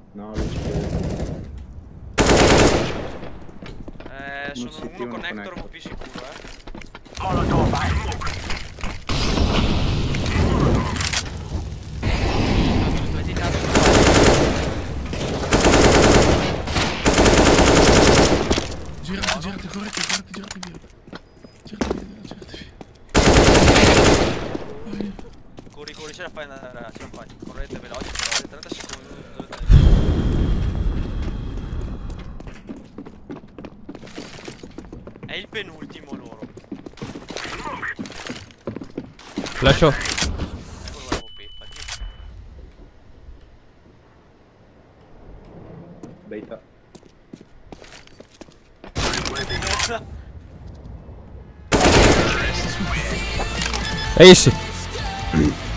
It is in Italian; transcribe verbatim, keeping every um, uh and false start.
No, lui ci vede. Eh, Un sono C T, uno uno connector connector. V P sicuro, eh. Molotov al smoke. Metti tanto. Girati, girati, correte, girati, girati via. Girati via, girati via. Vai. Corri, corri, ce la fai andare, ragazzi, ce la fai. Correte veloci, però avete trenta secondi. Dovete... È il penultimo loro. Lascio. Eccolo la Peppa. Beta. Ace.